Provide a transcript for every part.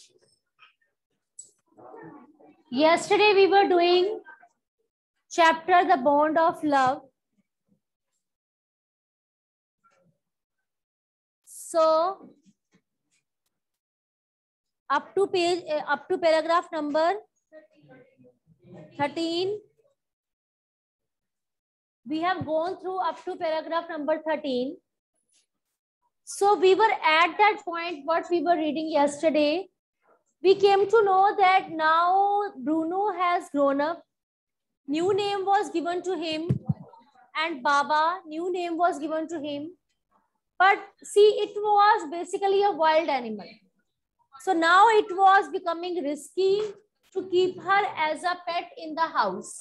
Yesterday we were doing chapter The Bond of Love. So up to paragraph number 13. We have gone through up to paragraph number 13. So we were at that point, what we were reading yesterday. We came to know that now Bruno has grown up. New name was given to him, and Baba, new name was given to him. But see, it was basically a wild animal. So now it was becoming risky to keep her as a pet in the house,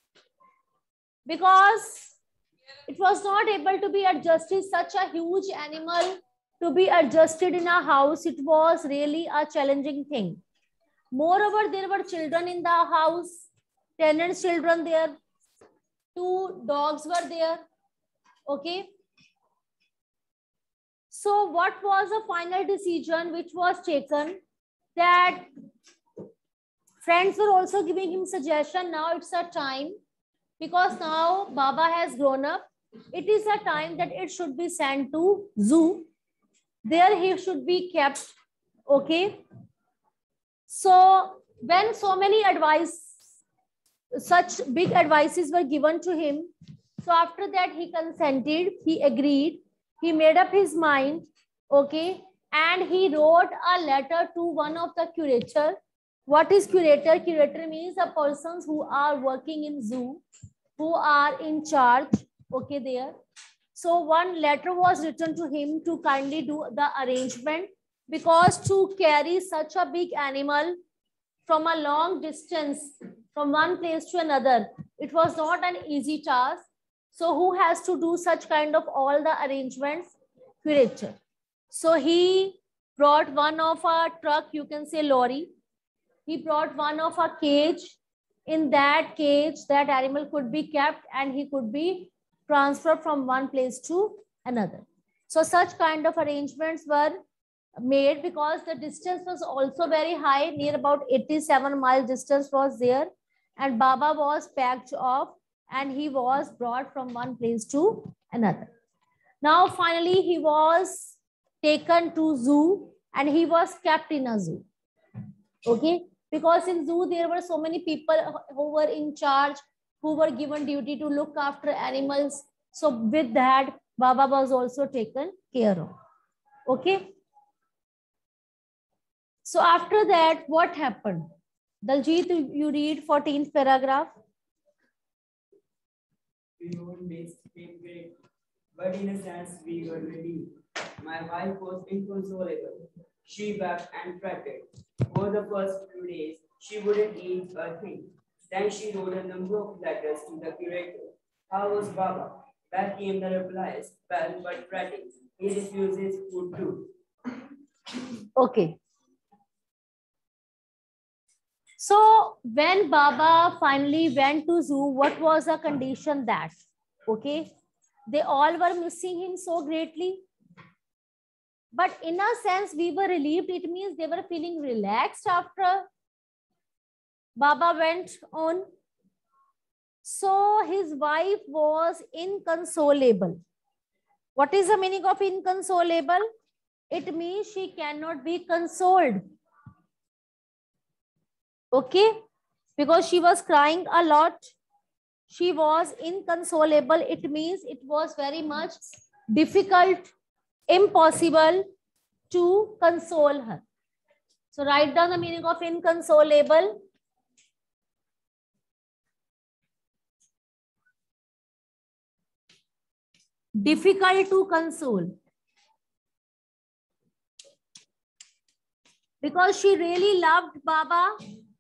because it was not able to be adjusted. Such a huge animal to be adjusted in a house, it was really a challenging thing. Moreover, there were children in the house, tenants' children there, 2 dogs were there. Okay. So what was the final decision which was taken? That friends were also giving him suggestion. Now it's a time, because now Baba has grown up, it is a time that it should be sent to zoo. There he should be kept. Okay. So when so many such big advices were given to him, so after that he consented, he agreed, he made up his mind. Okay. And he wrote a letter to one of the curator. What is curator? Curator means the persons who are working in zoo, who are in charge. Okay, there. So one letter was written to him to kindly do the arrangement, because to carry such a big animal from a long distance, from one place to another, it was not an easy task. So who has to do such kind of all the arrangements? Curator. So he brought one of a truck, you can say lorry. He brought one of a cage. In that cage, that animal could be kept and he could be transferred from one place to another. So such kind of arrangements were made, because the distance was also very high, near about 87 mile distance was there, and Baba was packed off and he was brought from one place to another. Now finally he was taken to zoo and he was kept in a zoo. Okay. Because in zoo there were so many people who were in charge, who were given duty to look after animals. So with that, Baba was also taken care of. Okay. So after that, what happened? Daljit, you read 14th paragraph. We would make great, but in a sense we were relieved. My wife was inconsolable. She wept and fretted. For the first few days, she wouldn't eat a thing. Then she wrote a number of letters to the curator. How was Baba? Back came the replies, well, but fretting. He refuses food too. Okay. So when Baba finally went to zoo, what was the condition that? Okay. They all were missing him so greatly. But in a sense, we were relieved. It means they were feeling relaxed after Baba went on. So his wife was inconsolable. What is the meaning of inconsolable? It means she cannot be consoled. Okay? Because she was crying a lot. She was inconsolable. It means it was very much difficult, impossible to console her. So write down the meaning of inconsolable. Difficult to console. Because she really loved Baba.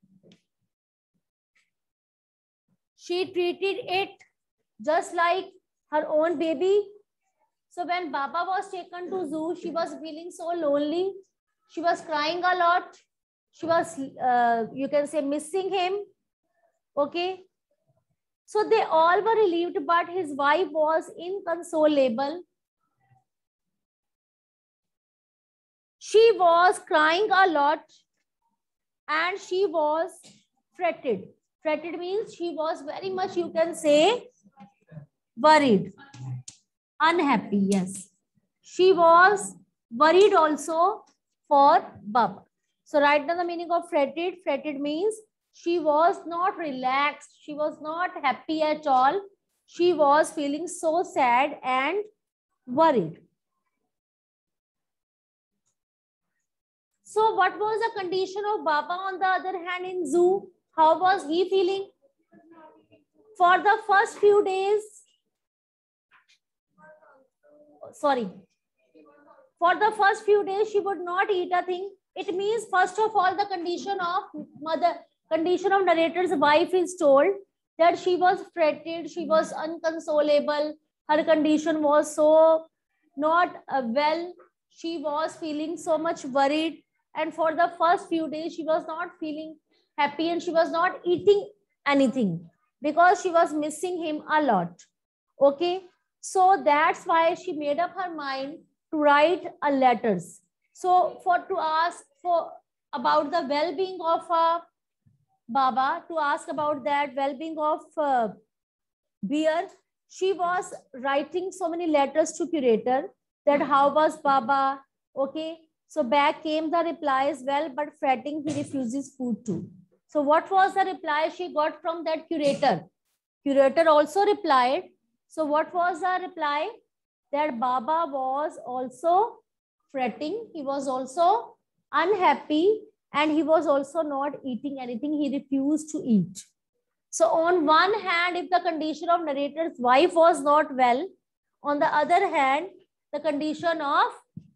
She treated it just like her own baby. So when Baba was taken to zoo, she was feeling so lonely. She was crying a lot. She was, you can say, missing him. Okay. So they all were relieved, but his wife was inconsolable. She was crying a lot. and she was fretted. Fretted means she was very much, you can say, worried, unhappy. Yes, she was worried also for Baba. So write down the meaning of fretted. Fretted means she was not relaxed. She was not happy at all. She was feeling so sad and worried. So what was the condition of Baba on the other hand in zoo? How was he feeling? For the first few days, for the first few days, she would not eat a thing. It means, first of all, the condition of narrator's wife is told that she was fretted, she was unconsolable, her condition was so not well, she was feeling so much worried, and for the first few days, she was not feeling happy and she was not eating anything because she was missing him a lot. Okay, so that's why she made up her mind to write a letters. So to ask for about the well-being of Baba, to ask about that well-being of Bear, she was writing so many letters to curator that how was Baba? Okay, so back came the replies, well, but fretting, he refuses food too. So what was the reply she got from that curator? Curator also replied. So what was the reply? That Baba was also fretting, he was also unhappy, and he was also not eating anything. He refused to eat. So on one hand, if the condition of narrator's wife was not well, on the other hand, the condition of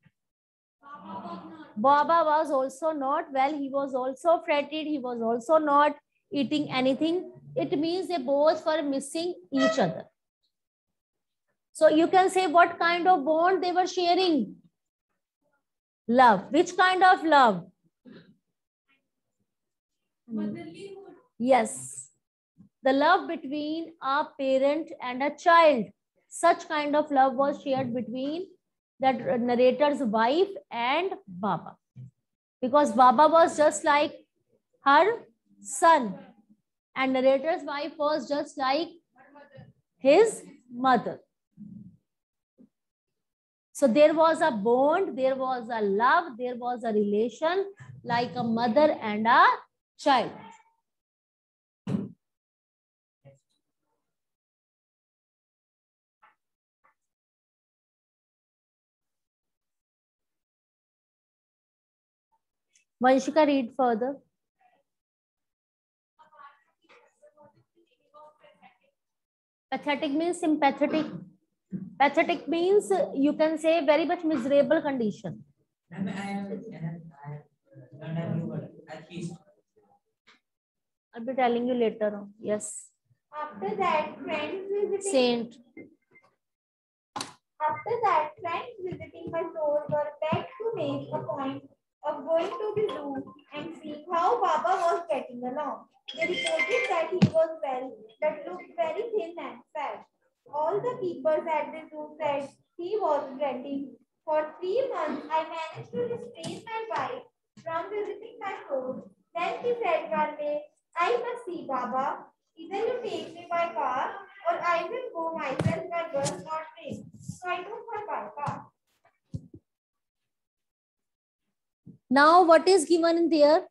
Baba was also not well. He was also fretted. He was also not eating anything. It means they both were missing each other. So you can say what kind of bond they were sharing? Love. Which kind of love? Motherlyhood. Yes. The love between a parent and a child. Such kind of love was shared between that narrator's wife and Baba. Because Baba was just like her son and narrator's wife was just like his mother. So there was a bond, there was a love, there was a relation like a mother and a child. Vanshika, read further. Pathetic means sympathetic. Pathetic means you can say very much miserable condition. I'll be telling you later on. Yes. After that, friends visiting. Saint. After that, friends visiting my store were begged to make a point of going to the zoo and seeing how Baba was getting along. They reported that he was well, but looked very thin and fat. All the keepers at the zoo said he was grunting. For 3 months, I managed to restrain my wife from visiting my store. Then she said one day, I must see Baba. Either you take me by car or I will go myself by bus or train. So I took her by car. Now what is given in there?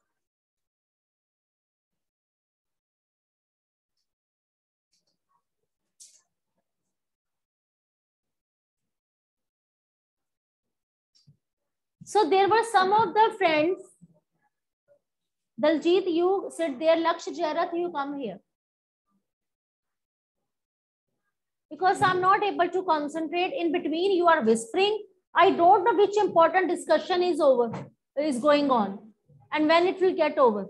So there were some of the friends. Daljit, you sit there. Laksh, Jarath, you come here. Because I'm not able to concentrate. In between, you are whispering. I don't know which important discussion is going on and when it will get over.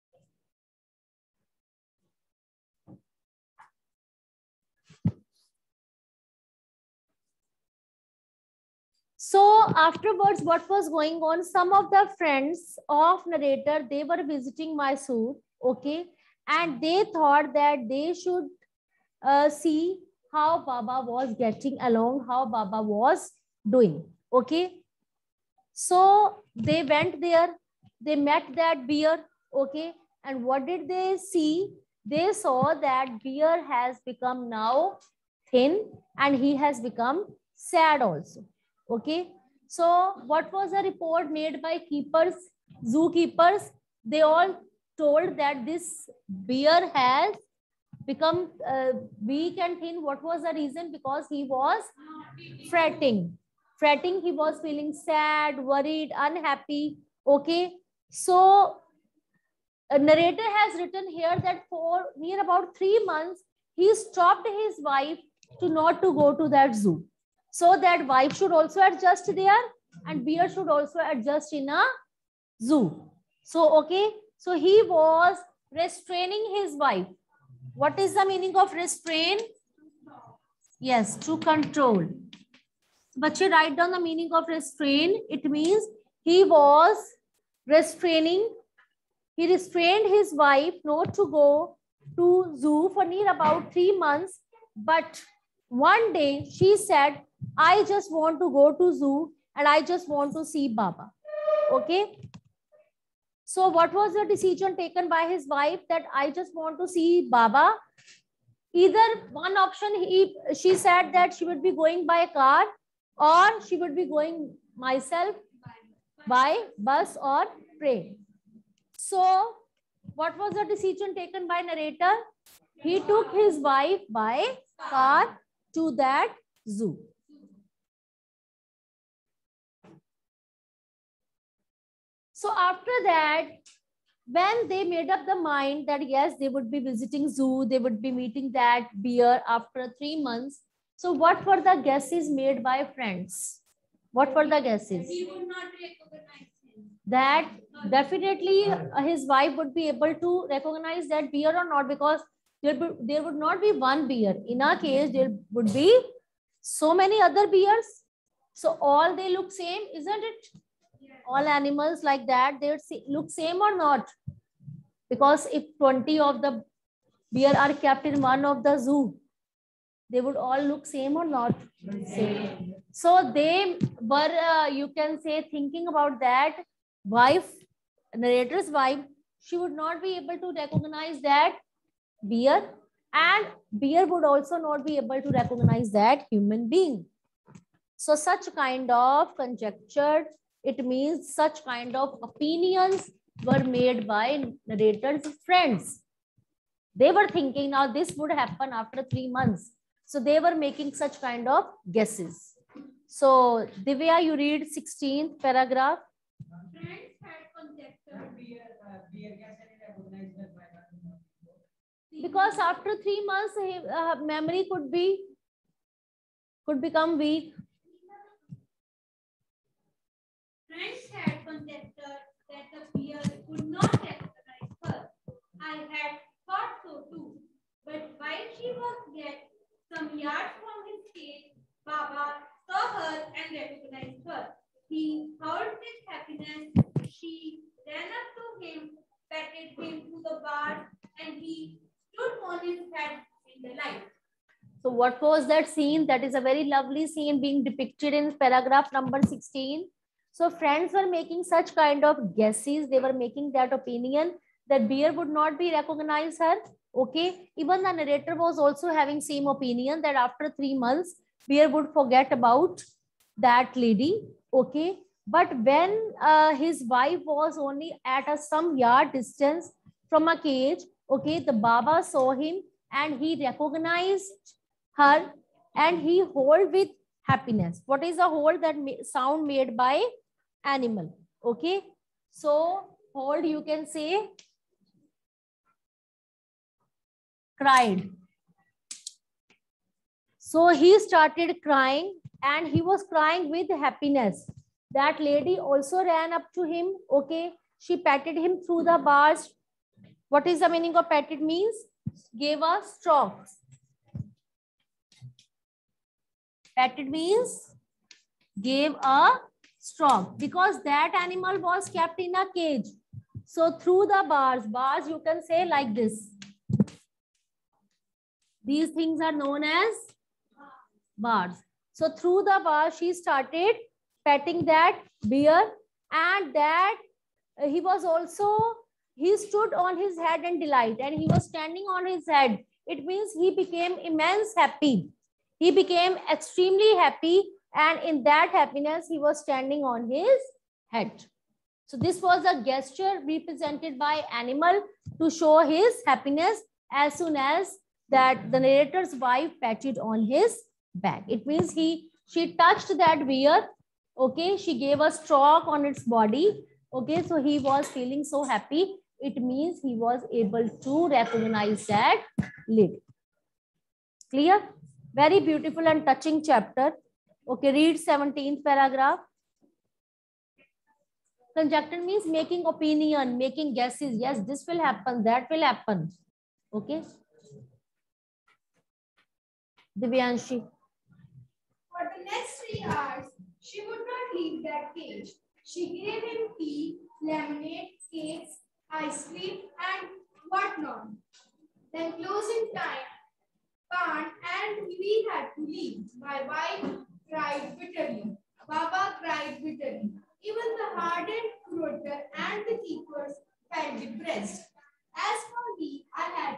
So afterwards, what was going on? Some of the friends of narrator, they were visiting Mysore, okay, and they thought that they should see how Baba was getting along, how Baba was doing, okay. So they went there. they met that bear, okay, and what did they see? They saw that bear has become now thin and he has become sad also, okay. So what was the report made by keepers, zookeepers? They all told that this bear has become weak and thin. What was the reason? Because he was fretting. He was feeling sad, worried, unhappy, okay. So a narrator has written here that for near about 3 months he stopped his wife to not to go to that zoo, so that wife should also adjust there and bear should also adjust in a zoo. So okay, so he was restraining his wife. What is the meaning of restrain? Yes, to control. Bache, write down the meaning of restrain. It means he was restraining. He restrained his wife not to go to zoo for near about 3 months. But one day she said, I just want to go to zoo and I just want to see Baba. Okay. So what was the decision taken by his wife? That I just want to see Baba. Either one option, she said that she would be going by a car or she would be going myself by bus or train. So what was the decision taken by narrator? He took his wife by car to that zoo. So after that, when they made up the mind that yes, they would be visiting zoo, they would be meeting that bear after 3 months. So what were the guesses made by friends? What were the guesses? He would not recognize him. That definitely his wife would be able to recognize that bear or not, because there would not be one bear. In our case, there would be so many other bears. So all they look same, isn't it? All animals like that, they look same or not? Because if 20 of the bear are kept in one of the zoo, they would all look same or not? Same. So they were, you can say, thinking about that wife, narrator's wife, she would not be able to recognize that bear, and bear would also not be able to recognize that human being. So such kind of conjecture, it means such kind of opinions were made by narrator's friends. They were thinking now this would happen after 3 months. So they were making such kind of guesses. So Divya, you read 16th paragraph. Friends had conjectured Because after 3 months, memory could become weak. Friends had conjectured that the bear would not recognize her. I had thought so too. But while she was yet some yards from his cage, Baba saw her and recognized her. He howled with happiness. She ran up to him, patted him to the bars, and he stood on his head in delight. So what was that scene? That is a very lovely scene being depicted in paragraph number 16. So friends were making such kind of guesses. They were making that opinion that bear would not be recognize her. Okay. Even the narrator was also having same opinion that after 3 months, bear would forget about that lady. Okay. But when his wife was only at some yard distance from a cage, okay, the Baba saw him and he recognized her and he hold with happiness. What is the hold? That sound made by animal. Okay. So hold, you can say cried. So he started crying and he was crying with happiness. That lady also ran up to him. Okay. She patted him through the bars. What is the meaning of patted? Means gave a stroke. Patted means gave a stroke, because that animal was kept in a cage. So through the bars you can say like this. These things are known as bars. So through the bars she started petting that bear, and that he was also, he stood on his head in delight, and he was standing on his head. It means he became immense happy. He became extremely happy, and in that happiness, he was standing on his head. So this was a gesture represented by animal to show his happiness as soon as that the narrator's wife patted on his back. It means she touched that bear. Okay, she gave a stroke on its body. Okay, so he was feeling so happy. It means he was able to recognize that lady. Clear? Very beautiful and touching chapter. Okay, read 17th paragraph. Conjecture means making opinion, making guesses. Yes, this will happen, that will happen. Okay. Divyanshi. For the next 3 hours, she would not leave that cage. She gave him tea, lemonade, cakes, ice cream, and whatnot. Then closing time, and we had to leave. My wife cried bitterly. Baba cried bitterly. Even the hardened croaker and the keepers felt depressed. As for me, I had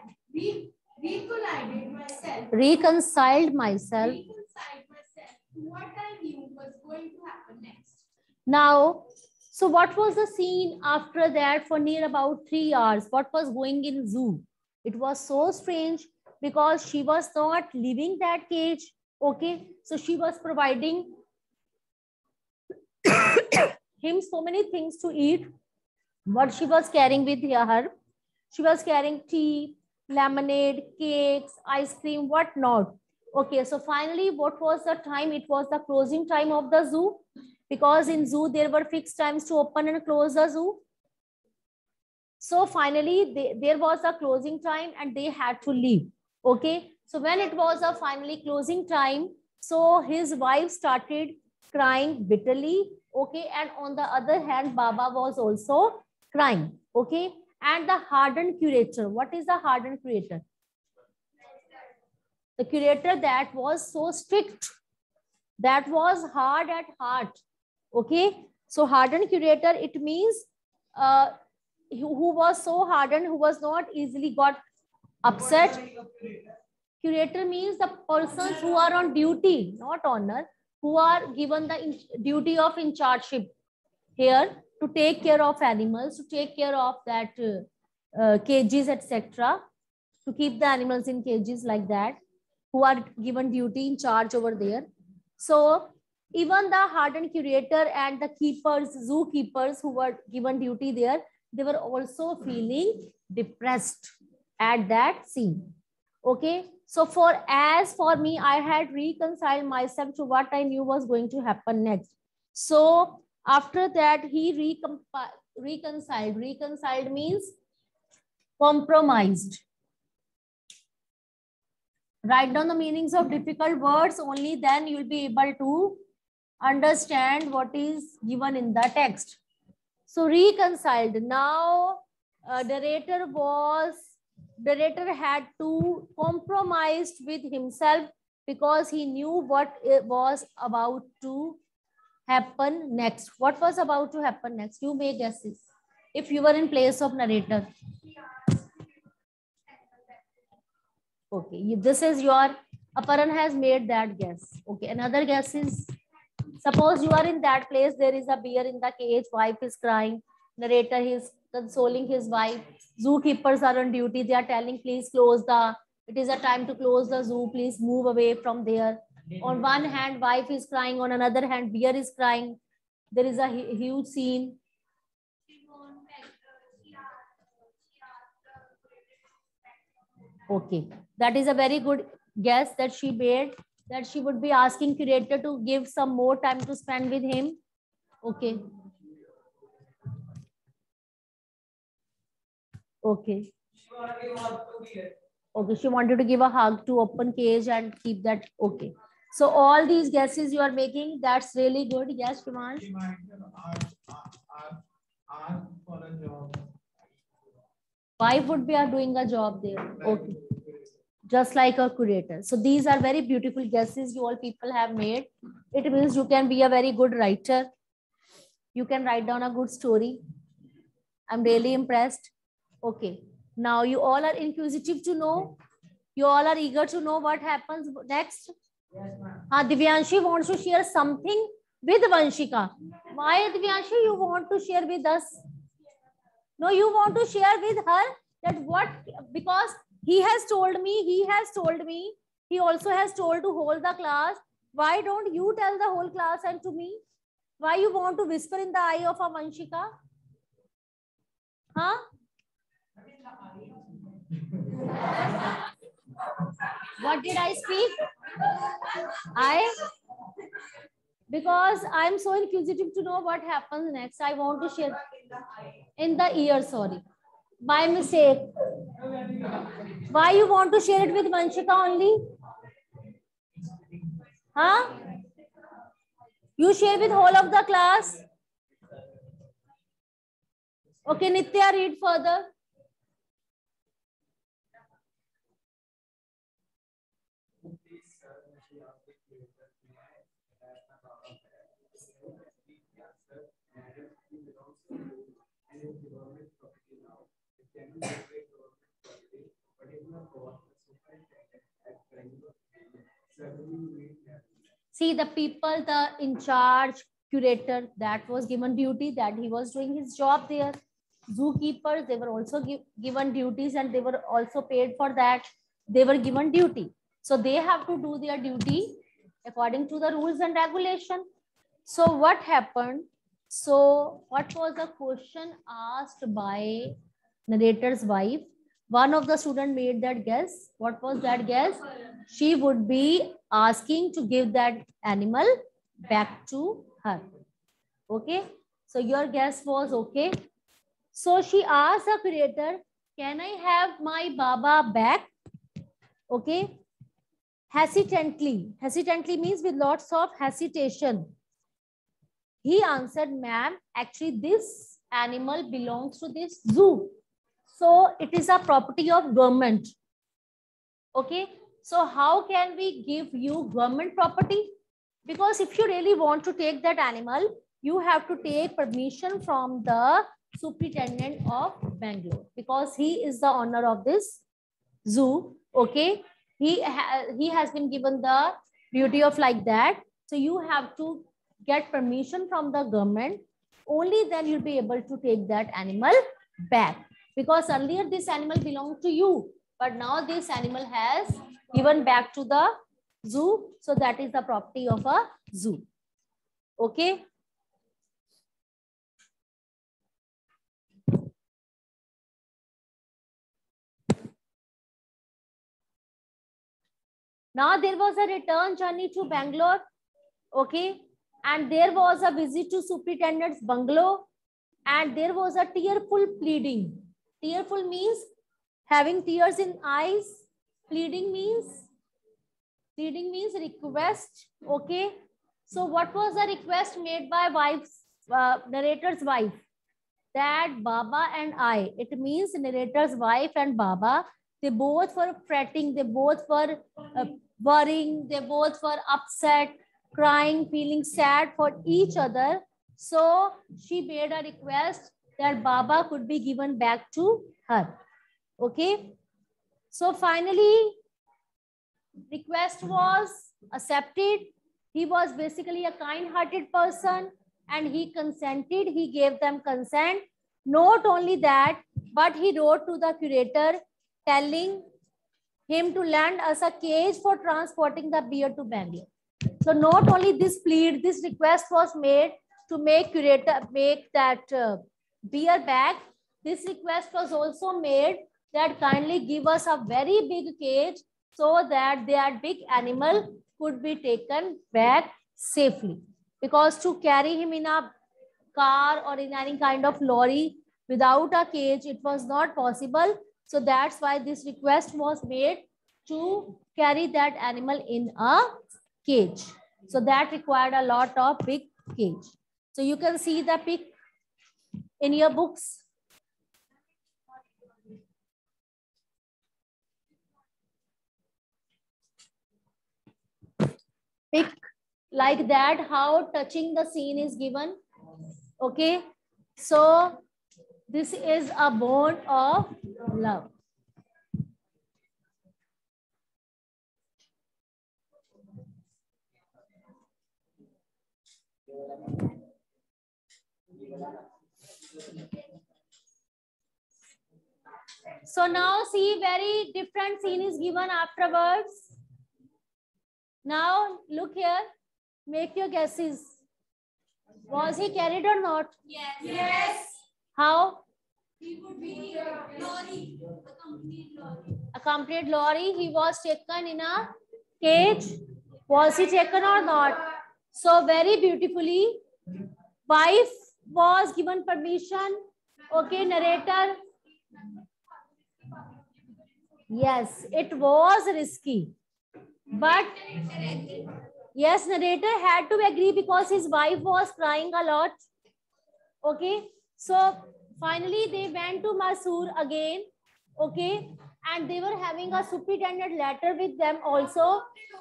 reconciled myself to what I knew was going to happen next. Now, so what was the scene after that for near about 3 hours? What was going in zoo? It was so strange because she was not leaving that cage. Okay, so she was providing him so many things to eat. What she was carrying with her? She was carrying tea, lemonade, cakes, ice cream, what not. Okay, so finally, what was the time? It was the closing time of the zoo, because in zoo there were fixed times to open and close the zoo. So finally, there was a closing time and they had to leave. Okay, so when it was a finally closing time, so his wife started crying bitterly. Okay, and on the other hand, Baba was also crying. Okay, and the hardened curator. What is the hardened curator? The curator that was so strict, that was hard at heart. Okay, so hardened curator, it means who was so hardened, who was not easily got upset. Curator means the persons who are on duty, not honor, who are given the duty of in chargeship here to take care of animals, to take care of that cages, etc., to keep the animals in cages like that, who are given duty in charge over there. So even the hardened curator and the keepers, zookeepers who were given duty there, they were also feeling depressed at that scene. Okay, so as for me, I had reconciled myself to what I knew was going to happen next. So after that, he reconciled. Reconciled means compromised. Write down the meanings of difficult words, only then you will be able to understand what is given in the text. So reconciled. Now, narrator had to compromise with himself because he knew what it was about to happen next. What was about to happen next? You may guesses. If you were in place of narrator. Okay, this is your, Aparan has made that guess. Okay, another guess is, suppose you are in that place, there is a bear in the cage, wife is crying, narrator is consoling his wife, zookeepers are on duty, they are telling, please it is a time to close the zoo, please move away from there. On one hand, wife is crying, on another hand, bear is crying. There is a huge scene. Okay, that is a very good guess that she made, that she would be asking curator to give some more time to spend with him. Okay. Okay. Okay, she wanted to give a hug to open cage and keep that. Okay. So all these guesses you are making, that's really good. Yes, Shimansh? She might ask for a job. Wife would be doing a job there. Okay. Just like a curator. So these are very beautiful guesses you all people have made. It means you can be a very good writer. You can write down a good story. I'm really impressed. Okay. Now you all are inquisitive to know. You all are eager to know what happens next. Yes, ma'am. Divyanshi wants to share something with Vanshika. Why, Divyanshi, you want to share with us? No, you want to share with her that what, because he has told me, he also has told to hold the class. Why don't you tell the whole class and to me? Why you want to whisper in the eye of a Vanshika? Huh? What did I speak? Because I'm so inquisitive to know what happens next. I want to share in the ear, sorry. By mistake. Why you want to share it with Vanshika only? Huh? You share with whole of the class? Okay, Nitya, read further. See, the people, the in charge, curator, that was given duty, that he was doing his job there. Zookeepers, they were also given duties and they were also paid for that. They were given duty. So they have to do their duty according to the rules and regulation. So what happened? So what was the question asked by narrator's wife? One of the student made that guess. What was that guess? She would be asking to give that animal back to her. Okay. So your guess was okay. So she asked the creator, can I have my Baba back? Okay. Hesitantly. Hesitantly means with lots of hesitation. He answered, ma'am, actually this animal belongs to this zoo. So it is a property of government. Okay. So how can we give you government property? Because if you really want to take that animal, you have to take permission from the superintendent of Bangalore, because he is the owner of this zoo. Okay. He has been given the duty of like that. So you have to get permission from the government. Only then you'll be able to take that animal back. Because earlier this animal belonged to you, but now this animal has given back to the zoo. So that is the property of a zoo. Okay. Now there was a return journey to Bangalore. Okay. And there was a visit to superintendent's bungalow. And there was a tearful pleading. Tearful means having tears in eyes. Pleading means request. Okay. So what was the request made by narrator's wife? That Baba and I, it means narrator's wife and Baba, they both were fretting, they both were worrying, they both were upset, crying, feeling sad for each other. So she made a request that Baba could be given back to her. Okay. So finally, request was accepted. He was basically a kind-hearted person and he consented. He gave them consent. Not only that, but he wrote to the curator telling him to lend us a cage for transporting the bear to Bangalore. So not only this request was made to make that bear back. This request was also made that kindly give us a very big cage so that that big animal could be taken back safely. Because to carry him in a car or in any kind of lorry without a cage, it was not possible. So that's why this request was made to carry that animal in a cage. So that required a lot of big cage. So you can see the pic in your books. Pic like that, how touching the scene is given. Okay. So This is a bond of love. So now see, very different scene is given afterwards. Now look here, make your guesses. Was he carried or not? Yes. Yes. How? He would be lorry, accompanied lorry. Accompanied lorry. He was taken in a cage. Was he taken or not? So very beautifully, wife was given permission. Okay, narrator. Yes, it was risky, but yes, narrator had to agree because his wife was crying a lot. Okay, so finally they went to Mysore again. Okay, and they were having a superintendent letter with them also.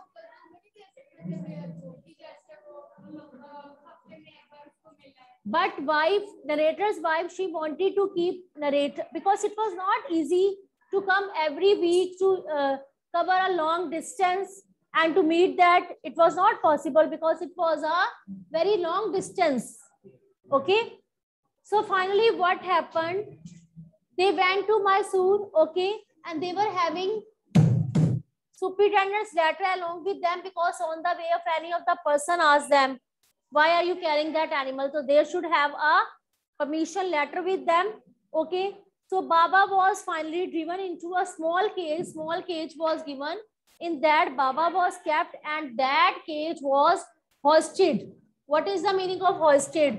But wife, narrator's wife, she wanted to keep narrator because it was not easy to come every week to cover a long distance and to meet that. It was not possible because it was a very long distance. Okay. So finally what happened? They went to Mysore, okay, and they were having superintendent's letter along with them because on the way of any of the person asked them, why are you carrying that animal? So they should have a permission letter with them. Okay. So Baba was finally driven into a small cage. Small cage was given. In that Baba was kept and that cage was hoisted. What is the meaning of hoisted?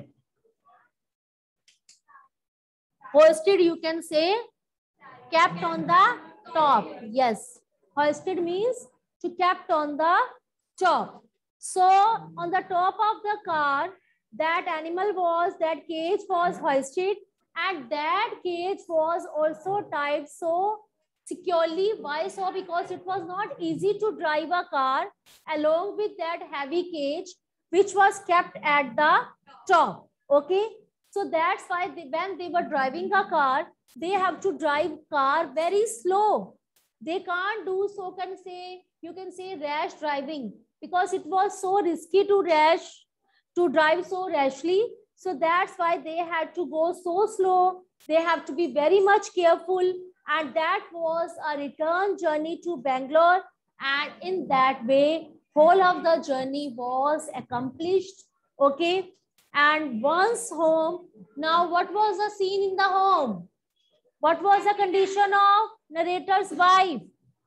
Hoisted, you can say kept on the top. Yes. Hoisted means to kept on the top. So on the top of the car, that animal was, that cage was hoisted and that cage was also tied so securely. Why so? Because it was not easy to drive a car along with that heavy cage which was kept at the top. Okay. So that's why when they were driving a car, they have to drive car very slow. They can't do so, you can say rash driving, because it was so risky to drive so rashly. So that's why they had to go so slow. They have to be very much careful. And that was a return journey to Bangalore. And in that way, whole of the journey was accomplished. Okay. And once home, now what was the scene in the home? What was the condition of narrator's wife?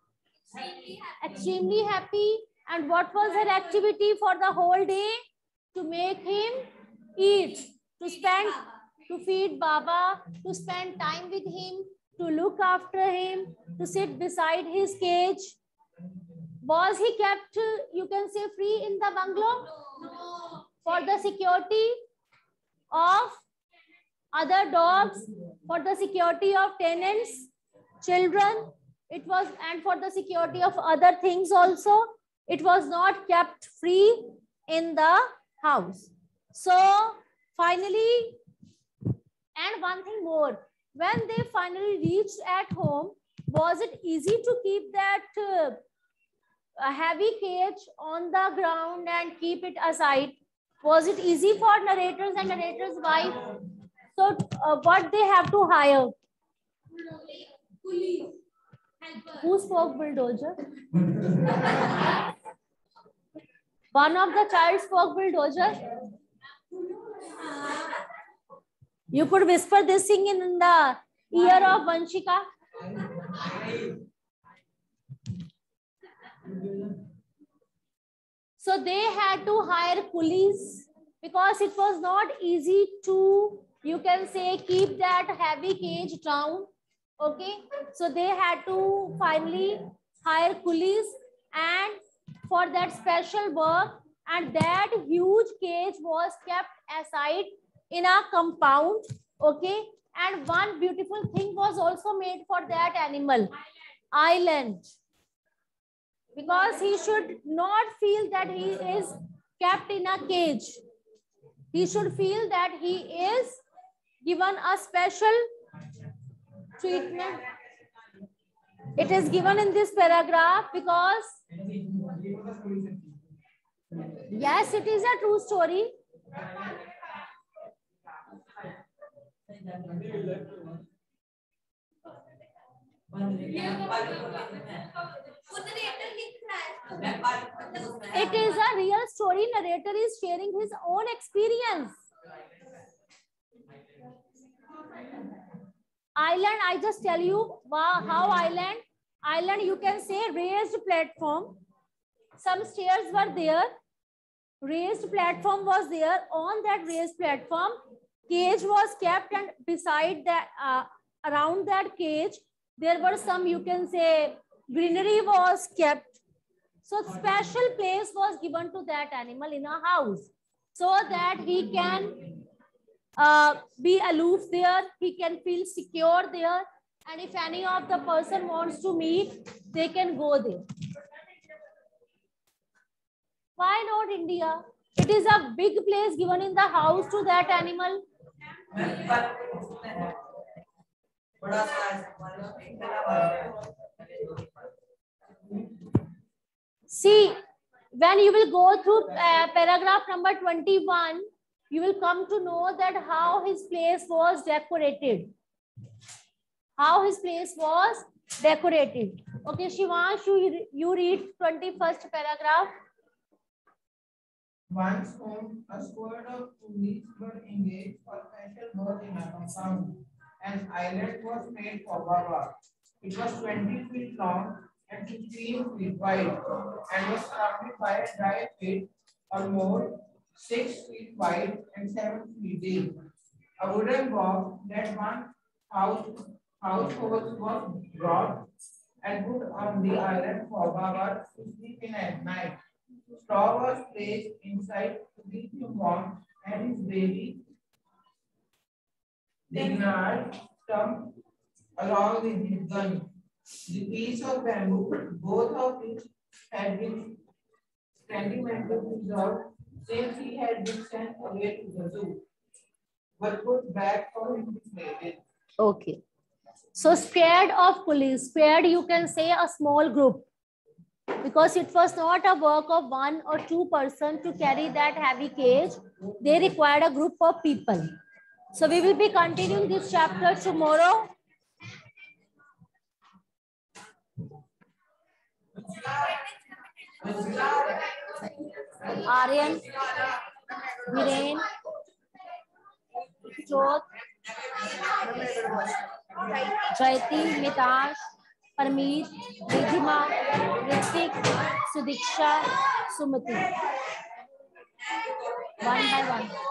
Extremely happy. And what was her activity for the whole day? To make him eat, to feed Baba, to spend time with him, to look after him, to sit beside his cage. Was he kept, you can say, free in the bungalow? No. For the security of other dogs, for the security of tenants, children, it was, and for the security of other things also, it was not kept free in the house. So finally, and one thing more, when they finally reached at home, was it easy to keep that heavy cage on the ground and keep it aside? Was it easy for narrators and narrator's wife? So what they have to hire? Police. Who spoke bulldozer? One of the child spoke bulldozer. You could whisper this thing in the ear of Vanshika. So they had to hire coolies because it was not easy to, you can say, keep that heavy cage down. Okay. So they had to finally hire coolies and for that special work, and that huge cage was kept aside in a compound. Okay. And one beautiful thing was also made for that animal, island, because he should not feel that he is kept in a cage. He should feel that he is given a special treatment. It is given in this paragraph because yes, it is a true story. It is a real story. Narrator is sharing his own experience. Island, I just tell you how island you can say raised platform. Some stairs were there. Raised platform was there. On that raised platform, cage was kept, and beside that, around that cage, there were some, you can say, greenery was kept. So special place was given to that animal in a house so that he can be aloof there, he can feel secure there, and if any of the person wants to meet, they can go there. Why not India? It is a big place given in the house to that animal. See, when you will go through paragraph number 21, you will come to know that how his place was decorated. How his place was decorated. Okay, Shivansh, you read 21st paragraph. Once home, a squad of police were engaged for special work in a compound. An island was made for Baba. It was 20 feet long and 15 feet wide and was surrounded by a dry pit or more 6 feet wide and 7 feet deep. A wooden box that one household was brought and put on the island for Baba to sleep in at night. Straw was placed inside to keep him warm and his baby Dignard stump along with his gun. The piece of bamboo, both of which had been sentimentally preserved since he had been sent away to the zoo, were put back for him to play with. Okay. So spared of police, spared you can say a small group, because it was not a work of 1 or 2 persons to carry that heavy cage. They required a group of people. So we will be continuing this chapter tomorrow. Aryan, Viren, Jyot, Jaiti, Mitash, Parmeet, Ridhima, Ritik, Sudiksha, Sumati. One by one.